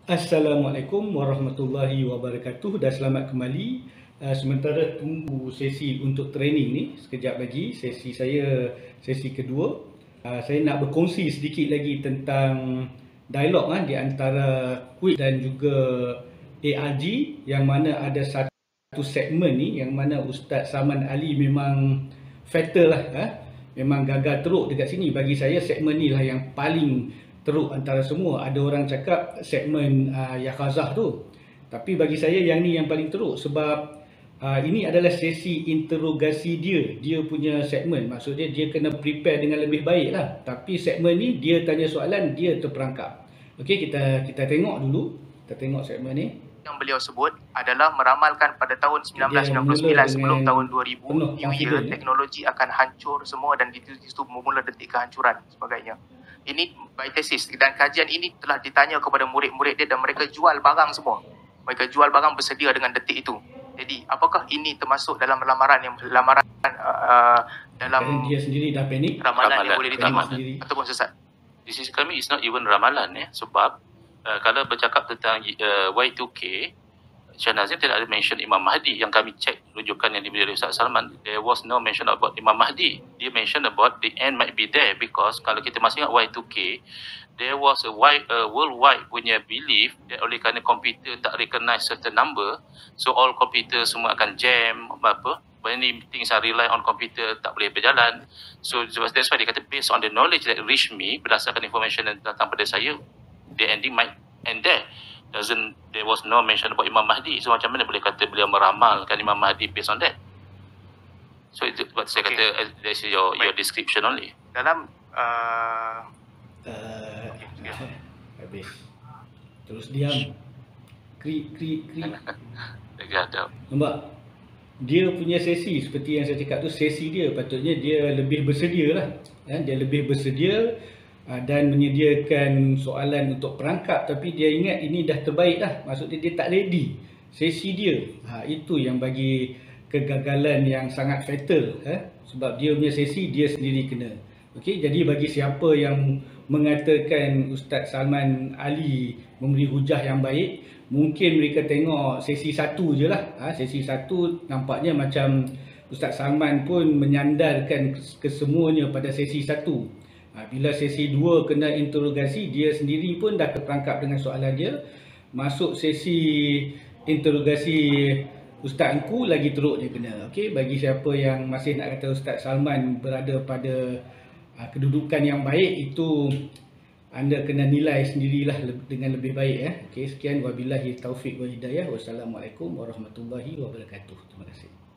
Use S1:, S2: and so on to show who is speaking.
S1: Assalamualaikum warahmatullahi wabarakatuh dan selamat kembali. Sementara tunggu sesi untuk training ni, sekejap lagi sesi saya, sesi kedua. Saya nak berkongsi sedikit lagi tentang dialog di antara quiz dan juga ARG, yang mana ada satu segmen ni yang mana Ustaz Salman Ali memang fatal lah, memang gagal teruk dekat sini. Bagi saya segmen ni lah yang paling teruk antara semua. Ada orang cakap segmen Yakhazah tu, tapi bagi saya yang ni yang paling teruk sebab ini adalah sesi interogasi dia punya segmen. Maksudnya dia kena prepare dengan lebih baik lah. Tapi segmen ni dia tanya soalan, dia terperangkap. Okey, kita tengok dulu. Kita tengok segmen ni.
S2: Yang beliau sebut adalah meramalkan pada tahun 1999 sebelum tahun 2000 New Year teknologi akan hancur semua dan di situ bermula detik kehancuran sebagainya. Ini by thesis dan kajian ini telah ditanya kepada murid-murid dia dan mereka jual barang semua. Mereka jual barang bersedia dengan detik itu. Jadi apakah ini termasuk dalam dalam
S1: dia sendiri dah panik,
S2: ramalan yang boleh diterima ataupun sesat?
S3: This is kami is not even ramalan sebab kalau bercakap tentang Y2K, Syekh Nazim tidak ada mention Imam Mahdi. Yang kami cek rujukan yang diberi oleh Ustaz Salman, there was no mention about Imam Mahdi. Dia mention about the end might be there because kalau kita masih ingat Y2K, there was a worldwide punya belief that oleh kerana komputer tak recognize certain number, so all komputer semua akan jam many things are rely on komputer tak boleh berjalan. So that's why dia kata based on the knowledge that reach me, berdasarkan information yang datang pada saya, the ending might end there. There was no mention about Imam Mahdi. So macam mana boleh kata beliau meramalkan Imam Mahdi based on that? So itu buat saya kata that's your description only.
S2: Dalam
S1: habis. Terus diam. Krik. Nampak? Dia punya sesi seperti yang saya cakap tu, sesi dia patutnya dia lebih bersedia lah. Dia lebih bersedia dan menyediakan soalan untuk perangkap, tapi dia ingat ini dah terbaik dah. Maksudnya dia tak ready sesi dia. Itu yang bagi kegagalan yang sangat fatal, sebab dia punya sesi dia sendiri kena. Okey, jadi bagi siapa yang mengatakan Ustaz Salman Ali memberi hujah yang baik, mungkin mereka tengok sesi 1 je lah. Sesi 1 nampaknya macam Ustaz Salman pun menyandarkan kesemuanya pada sesi 1. Bila sesi 2 kena interogasi, dia sendiri pun dah terperangkap dengan soalan dia. Masuk sesi interogasi Ustaz Engku, lagi teruk dia kena. Okey, bagi siapa yang masih nak kata Ustaz Salman berada pada kedudukan yang baik, itu anda kena nilai sendirilah dengan lebih baik. Okey, sekian, wabillahi taufik wal hidayah. Wassalamualaikum warahmatullahi wabarakatuh. Terima kasih.